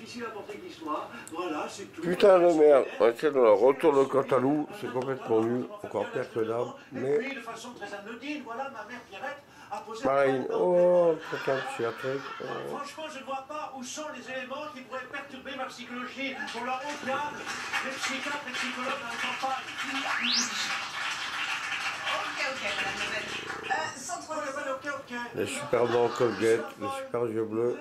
difficile à porter qu'il soit. Voilà, c'est tout. Putain de merde, c'est dans le retour de Cantalou, c'est complètement nul, encore pire que d'hab, mais... Et puis, de façon très anodine, voilà, ma mère Pierrette a posé... Marine, oh, putain psychiatrique. Franchement, je ne vois pas où sont les éléments qui pourraient perturber ma psychologie. Pour leur haut diable, les psychiatres et psychologues dans les campagnes. Ok, madame Level. Sans trop de... Ok. Les super dents Colgate, les super yeux bleus.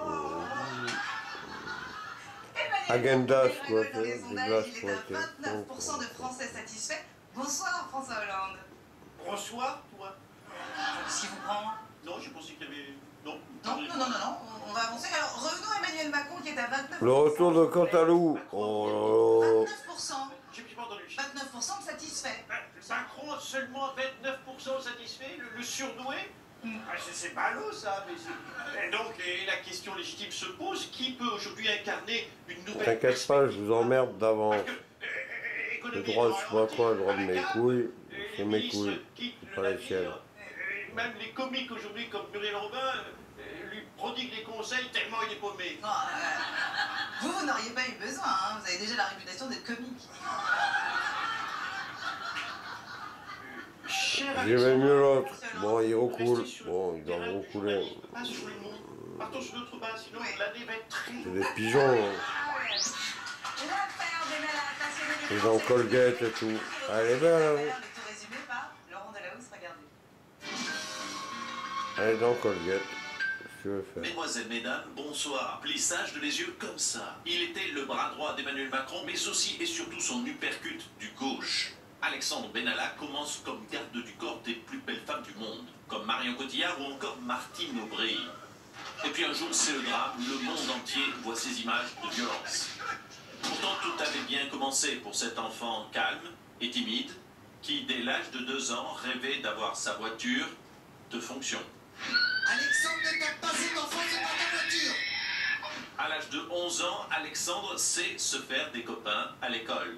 Agendas, quoi, des des sondages, glaces, il est quoi. à 29% de Français satisfaits. Bonsoir, François Hollande. Bonsoir, toi. Qu'est-ce qui vous prend? Non, je pensais qu'il y avait... Non, on va avancer. Alors, revenons à Emmanuel Macron qui est à 29%. Le retour de Cantalou. Oh, 29%. j'ai pas entendu. 29% de satisfaits. Macron, seulement 29% satisfait, le surdoué. C'est pas l'eau, ça. Mais et donc, la question légitime se pose, qui peut aujourd'hui incarner une nouvelle... t'inquiète pas, je vous emmerde d'avance. Le droit de moi quoi, le droit de mes couilles, c'est mes couilles, pas les siennes. Même les comiques aujourd'hui, comme Muriel Robin, lui prodiguent des conseils tellement il est paumé. Vous n'auriez pas eu besoin, hein. Vous avez déjà la réputation d'être comique. J'aimais mieux l'autre. Bon, il recoule. Bon, il doit recouler. Partons sur notre base, sinon l'année va être très... C'est des pigeons. Ils ont Colgate et tout. Elle est belle, hein. Elle est dans Colgate. Qu'est-ce que tu veux faire? Mesdemoiselles, mesdames, bonsoir. Plissage de les yeux comme ça. Il était le bras droit d'Emmanuel Macron, mais aussi et surtout son uppercut du gauche. Alexandre Benalla commence comme garde du corps des plus belles femmes du monde, comme Marion Cotillard ou encore Martine Aubry. Et puis un jour, c'est le drame, le monde entier voit ces images de violence. Pourtant, tout avait bien commencé pour cet enfant calme et timide, qui, dès l'âge de 2 ans, rêvait d'avoir sa voiture de fonction. Alexandre, ne tape pas cet enfant, c'est pas ta voiture! À l'âge de 11 ans, Alexandre sait se faire des copains à l'école.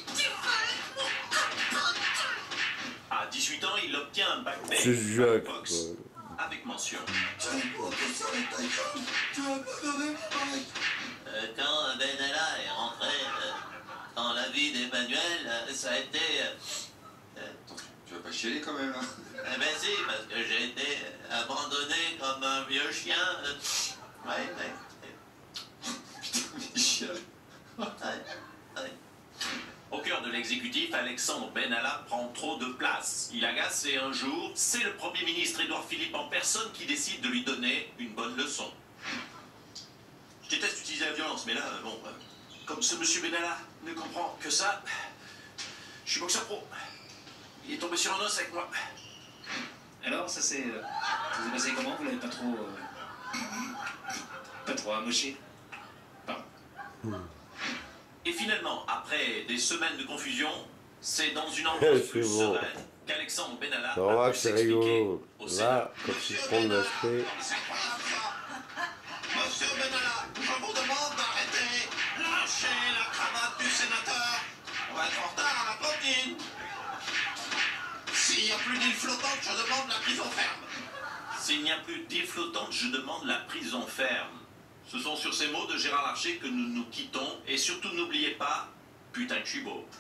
À 18 ans, il obtient un bac B C'est boxe avec mention. Quand Benalla est rentré dans la vie d'Emmanuel, ça a été... Tu vas pas chialer quand même, hein? Eh ben si, parce que j'ai été abandonné comme un vieux chien. Ouais. Putain, mais chiale. Ouais. Au cœur de l'exécutif, Alexandre Benalla prend trop de place. Il agace et un jour, c'est le Premier ministre Édouard Philippe en personne qui décide de lui donner une bonne leçon. Je déteste utiliser la violence, mais là, bon, comme ce monsieur Benalla ne comprend que ça, je suis boxeur pro. Il est tombé sur un os avec moi. Alors, ça s'est passé comment? Vous l'avez pas trop... pas trop amoché? Pardon. Et finalement, après des semaines de confusion, c'est dans une ambiance plus sereine qu'Alexandre Benalla va c'est rigolo. au Sénat. Là, quand ils prennent l'aspect... Monsieur Benalla, je vous demande d'arrêter. Lâchez la cravate du sénateur. On va être en retard à la cantine. S'il n'y a plus d'île flottante, je demande la prison ferme. S'il n'y a plus d'île flottante, je demande la prison ferme. Ce sont sur ces mots de Gérard Larcher que nous nous quittons. Et surtout, n'oubliez pas, putain que je suis beau.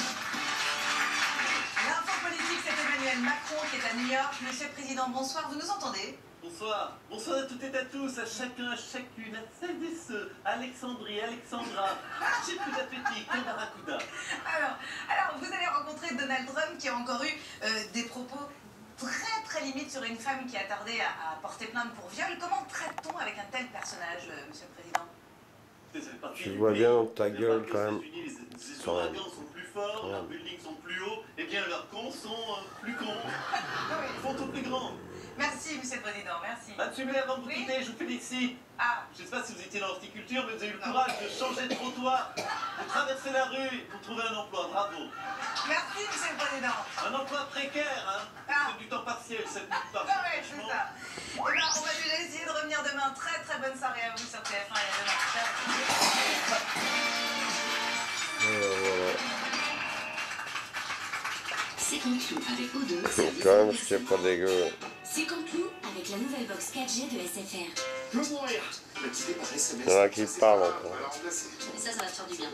L'info politique, c'est Emmanuel Macron qui est à New York. Monsieur le Président, bonsoir, vous nous entendez? Bonsoir. Bonsoir à toutes et à tous, à chacun, à chacune, à celles et ceux, Alexandrie, Alexandra, j'ai plus d'appétit que Barracuda. Alors, vous avez rencontré Donald Trump qui a encore eu des propos très limites sur une femme qui a tardé à porter plainte pour viol. Comment traite-t-on avec un tel personnage, Monsieur le Président? Je vois bien ta gueule quand même. Les ouragans sont plus forts, leurs buildings sont plus hauts, et bien leurs cons sont plus cons. Ils font tout plus grand. Merci, Monsieur le Président, merci. Madame Sublet, avant de vous quitter, je vous félicite. Je ne sais pas si vous étiez dans l'horticulture, mais vous avez eu le courage de changer de trottoir, de traverser la rue pour trouver un emploi. Bravo. Merci, Monsieur le Président. Un emploi précaire, hein. C'est du temps partiel, cette nuit par jour. Ouais, c'est ça. Eh ben, on va déjà essayer de revenir demain. Très bonne soirée à vous sur TF1 et à demain. Voilà. C'est Cantelou avec O2. C'est quand même, c'est pas dégueu. C'est Cantelou avec la nouvelle box 4G de SFR. Je veux mourir. Il y en a qui parlent encore. Et ça va te faire du bien.